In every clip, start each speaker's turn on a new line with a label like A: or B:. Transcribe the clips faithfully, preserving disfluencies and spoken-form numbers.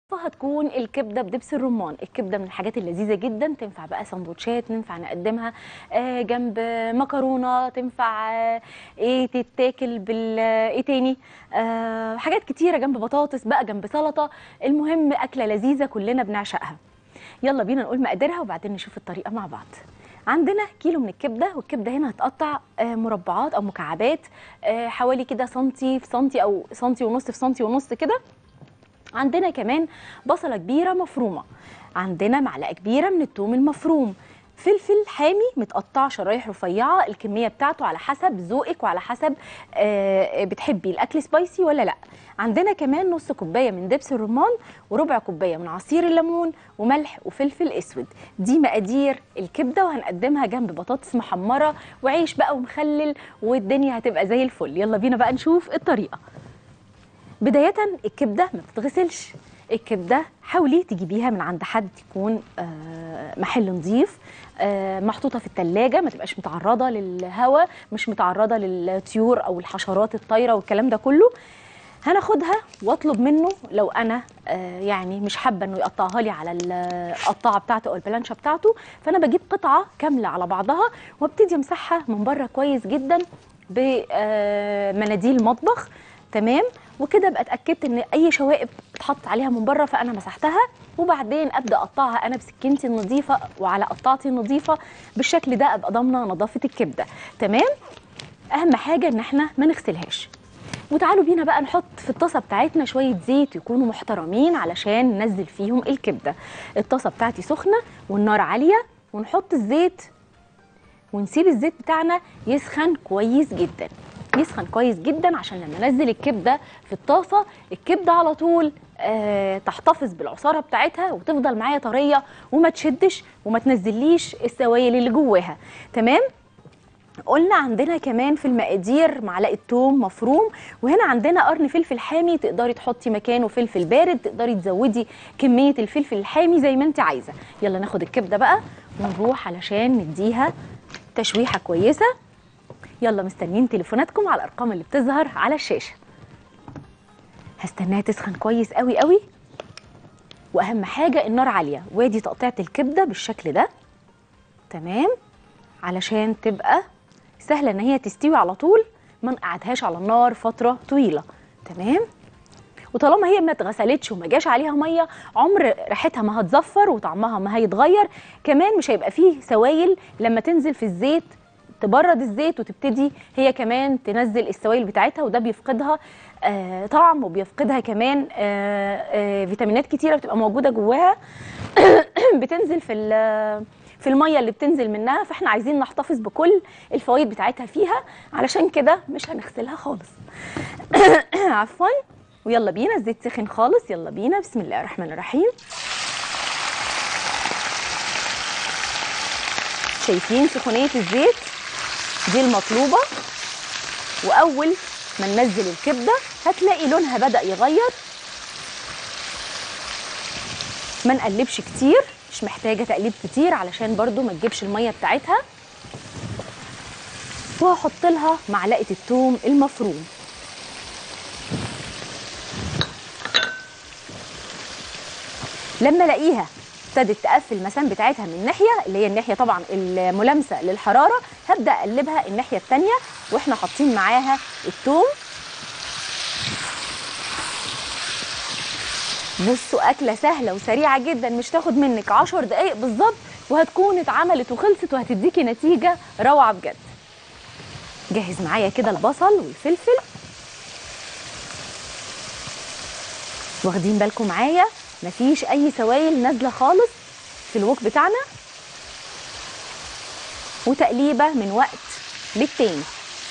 A: هتكون الكبده بدبس الرمان. الكبده من الحاجات اللذيذه جدا، تنفع بقى سندوتشات، ننفع نقدمها آه جنب مكرونه، تنفع آه ايه تتاكل بال ايه تاني آه حاجات كتيره، جنب بطاطس بقى، جنب سلطه. المهم اكله لذيذه كلنا بنعشقها. يلا بينا نقول مقاديرها وبعدين نشوف الطريقه مع بعض. عندنا كيلو من الكبده، والكبده هنا هتقطع آه مربعات او مكعبات آه حوالي كده سنتي في سنتي او سنتي ونص في سنتي ونص كده. عندنا كمان بصلة كبيرة مفرومة، عندنا معلقة كبيرة من الثوم المفروم، فلفل حامي متقطع شرايح رفيعة، الكمية بتاعته على حسب ذوقك وعلى حسب آه بتحبي الأكل سبايسي ولا لأ. عندنا كمان نص كوباية من دبس الرمان، وربع كوباية من عصير الليمون، وملح وفلفل أسود. دي مقادير الكبدة، وهنقدمها جنب بطاطس محمرة وعيش بقى ومخلل، والدنيا هتبقى زي الفل. يلا بينا بقى نشوف الطريقة. بداية الكبدة ما بتتغسلش، الكبدة حاولي تجيبيها من عند حد يكون محل نظيف، محطوطة في التلاجة، ما تبقاش متعرضة للهواء، مش متعرضة للطيور أو الحشرات الطايرة والكلام ده كله. هناخدها واطلب منه لو انا يعني مش حابه انه يقطعها لي على القطاعه بتاعته او البلانشه بتاعته، فانا بجيب قطعه كامله على بعضها وابتدي امسحها من بره كويس جدا بمناديل مطبخ. تمام، وكده ابقى اتاكدت ان اي شوائب اتحط عليها من بره فانا مسحتها، وبعدين ابدا اقطعها انا بسكينتي النظيفه وعلى قطعتي النظيفه. بالشكل ده ابقى ضامنه نظافه الكبده. تمام، اهم حاجه ان احنا ما نغسلهاش. وتعالوا بينا بقى نحط في الطاسه بتاعتنا شويه زيت يكونوا محترمين علشان ننزل فيهم الكبده. الطاسه بتاعتي سخنه والنار عاليه، ونحط الزيت ونسيب الزيت بتاعنا يسخن كويس جدا، يسخن كويس جدا عشان لما انزل الكبده في الطاسه الكبده على طول آه تحتفظ بالعصاره بتاعتها وتفضل معايا طريه وما تشدش وما تنزليش السوائل اللي جواها. تمام. قلنا عندنا كمان في المقادير معلقه ثوم مفروم، وهنا عندنا قرن فلفل حامي، تقدري تحطي مكانه فلفل بارد، تقدري تزودي كميه الفلفل الحامي زي ما انت عايزه. يلا ناخد الكبده بقى ونروح علشان نديها تشويحه كويسه. يلا مستنيين تليفوناتكم على الارقام اللي بتظهر على الشاشه. هستناها تسخن كويس قوي قوي، واهم حاجه النار عاليه. وادي تقطيعه الكبده بالشكل ده. تمام، علشان تبقى سهله ان هي تستوي على طول، ما نقعدهاش على النار فتره طويله. تمام، وطالما هي ما اتغسلتش وما جاش عليها ميه، عمر ريحتها ما هتزفر وطعمها ما هيتغير، كمان مش هيبقى فيه سوائل لما تنزل في الزيت تبرد الزيت وتبتدي هي كمان تنزل السوائل بتاعتها، وده بيفقدها آه طعم، وبيفقدها كمان آه آه فيتامينات كتيره بتبقى موجوده جواها بتنزل في في الميه اللي بتنزل منها، فاحنا عايزين نحتفظ بكل الفوائد بتاعتها فيها، علشان كده مش هنغسلها خالص عفوا. ويلا بينا، الزيت سخن خالص، يلا بينا، بسم الله الرحمن الرحيم. شايفين سخونيه الزيت دي المطلوبه. واول ما ننزل الكبده هتلاقي لونها بدأ يغير. ما نقلبش كتير، مش محتاجه تقليب كتير علشان برضو ما تجيبش الميه بتاعتها. وهحط لها معلقه الثوم المفروم. لما الاقيها ابتدت تقفل المسام بتاعتها من ناحيه، اللي هي الناحيه طبعا الملامسه للحراره، هبدا اقلبها الناحيه الثانيه واحنا حاطين معاها الثوم. بصوا، اكله سهله وسريعه جدا، مش تاخد منك عشر دقايق بالظبط، وهتكون اتعملت وخلصت وهتديكي نتيجه روعه بجد. جهز معايا كده البصل والفلفل. واخدين بالكم معايا مفيش اي سوائل نازله خالص في الوك بتاعنا، وتقليبه من وقت للتاني.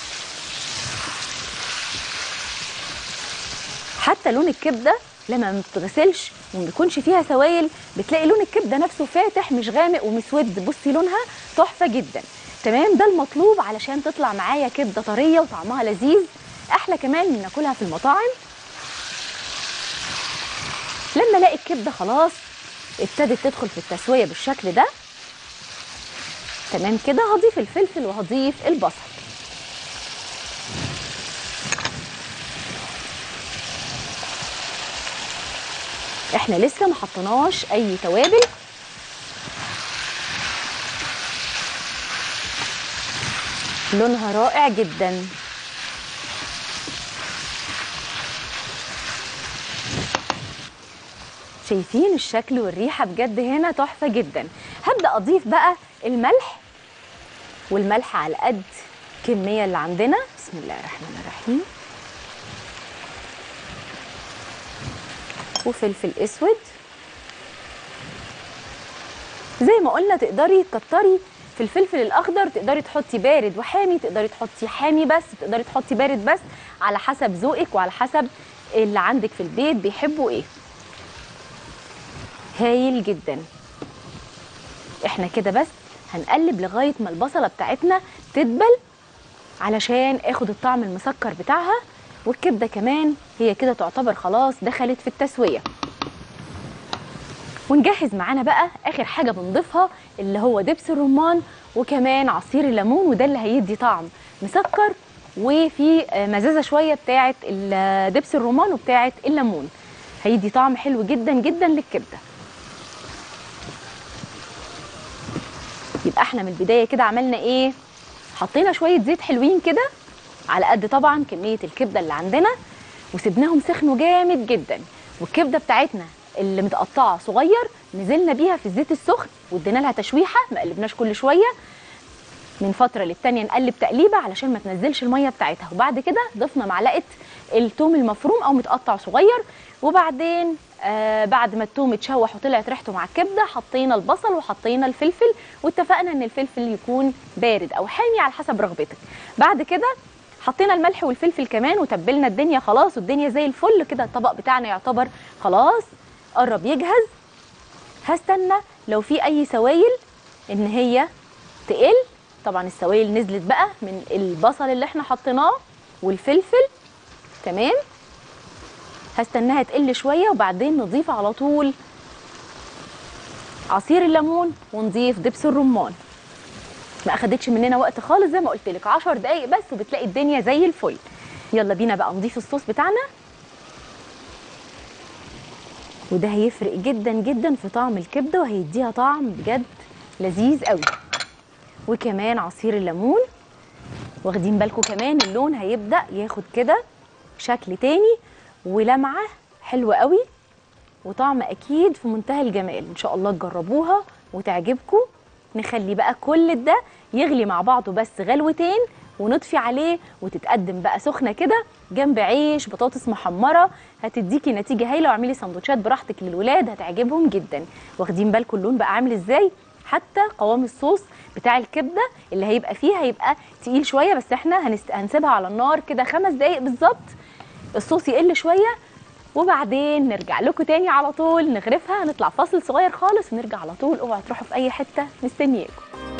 A: حتى لون الكبده لما ما بتتغسلش وما بيكونش فيها سوائل بتلاقي لون الكبده نفسه فاتح مش غامق ومسود. بصي لونها تحفه جدا. تمام، ده المطلوب علشان تطلع معايا كبده طريه وطعمها لذيذ، احلى كمان من ناكلها في المطاعم. لما الاقي الكبده خلاص ابتدت تدخل في التسويه بالشكل ده، تمام كده، هضيف الفلفل وهضيف البصل. احنا لسه ما حطيناش اي توابل. لونها رائع جدا. شايفين الشكل والريحه بجد هنا تحفه جدا. هبدا اضيف بقى الملح، والملح على قد الكميه اللي عندنا. بسم الله الرحمن الرحيم. وفلفل اسود. زي ما قلنا تقدري تكتري في الفلفل الاخضر، تقدري تحطي بارد وحامي، تقدري تحطي حامي بس، تقدري تحطي بارد بس، على حسب ذوقك وعلى حسب اللي عندك في البيت بيحبوا ايه. هايل جدا. احنا كده بس هنقلب لغايه ما البصله بتاعتنا تدبل علشان اخد الطعم المسكر بتاعها، والكبده كمان هي كده تعتبر خلاص دخلت في التسويه. ونجهز معانا بقى اخر حاجه بنضيفها اللي هو دبس الرمان وكمان عصير الليمون، وده اللي هيدي طعم مسكر وفي مزازه شويه بتاعه دبس الرمان وبتاعه الليمون، هيدي طعم حلو جدا جدا للكبده. يبقى احنا من البدايه كده عملنا ايه؟ حطينا شويه زيت حلوين كده على قد طبعا كميه الكبده اللي عندنا، وسبناهم سخنوا جامد جدا، والكبده بتاعتنا اللي متقطعه صغير نزلنا بيها في الزيت السخن وادينا لها تشويحه، ما قلبناش كل شويه، من فتره للتانيه نقلب تقليبه علشان ما تنزلش الميه بتاعتها. وبعد كده ضفنا معلقه الثوم المفروم او متقطع صغير، وبعدين آه بعد ما الثوم اتشوح وطلعت ريحته مع الكبده حطينا البصل وحطينا الفلفل، واتفقنا ان الفلفل يكون بارد او حامي على حسب رغبتك. بعد كده حطينا الملح والفلفل كمان وتبلنا الدنيا خلاص، والدنيا زي الفل كده. الطبق بتاعنا يعتبر خلاص قرب يجهز. هستنى لو في اي سوائل ان هي تقل. طبعا السوائل نزلت بقى من البصل اللي احنا حطيناه والفلفل، تمام. هستناها تقل شويه وبعدين نضيف على طول عصير الليمون ونضيف دبس الرمان. ما اخدتش مننا وقت خالص زي ما قلت لك، عشر دقايق بس وبتلاقي الدنيا زي الفل. يلا بينا بقى نضيف الصوص بتاعنا، وده هيفرق جدا جدا في طعم الكبده وهيديها طعم بجد لذيذ قوي. وكمان عصير الليمون، واخدين بالكم كمان اللون هيبدا ياخد كده شكل تاني ولمعه حلوه قوي، وطعم اكيد في منتهى الجمال. ان شاء الله تجربوها وتعجبكم. نخلي بقى كل ده يغلي مع بعضه بس غلوتين ونطفي عليه، وتتقدم بقى سخنه كده جنب عيش بطاطس محمره، هتديكي نتيجه هايله. واعملي سندوتشات براحتك للولاد هتعجبهم جدا. واخدين بالكم اللون بقى عامل ازاي؟ حتى قوام الصوص بتاع الكبده اللي هيبقى فيه هيبقى تقيل شويه، بس احنا هنست... هنسيبها على النار كده خمس دقايق بالظبط، الصوص يقل شويه، وبعدين نرجع لكم تاني على طول نغرفها. هنطلع فاصل صغير خالص ونرجع على طول. اوعوا تروحوا في اي حته، مستنياكم.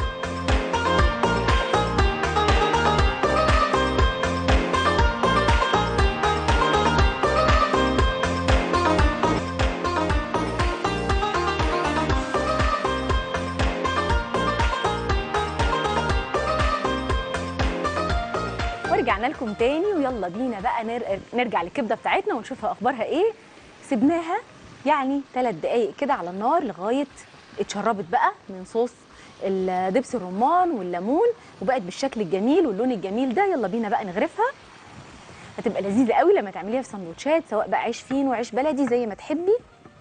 A: ورجعنا لكم تاني، ويلا بينا بقى نرجع للكبده بتاعتنا ونشوفها اخبارها ايه. سيبناها يعني ثلاث دقايق كده على النار لغايه اتشربت بقى من صوص دبس الرمان والليمون وبقت بالشكل الجميل واللون الجميل ده. يلا بينا بقى نغرفها. هتبقى لذيذه قوي لما تعمليها في سندوتشات، سواء بقى عيش فين وعيش بلدي زي ما تحبي.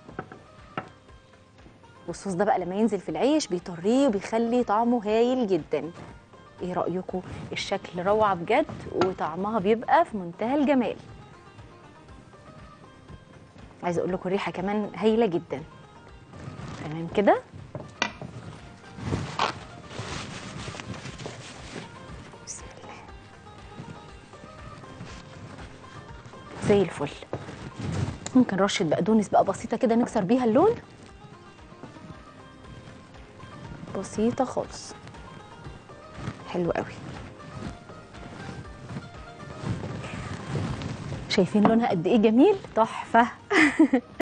A: والصوص ده بقى لما ينزل في العيش بيطريه وبيخلي طعمه هايل جدا. ايه رأيكم؟ الشكل روعة بجد وطعمها بيبقى في منتهى الجمال. عايزه اقول لكم الريحه كمان هايله جدا. تمام كده. بسم الله. زي الفل. ممكن رشه بقدونس بقى بسيطه كده نكسر بيها اللون، بسيطه خالص، حلو قوي. شايفين لونها قد ايه جميل؟ تحفه.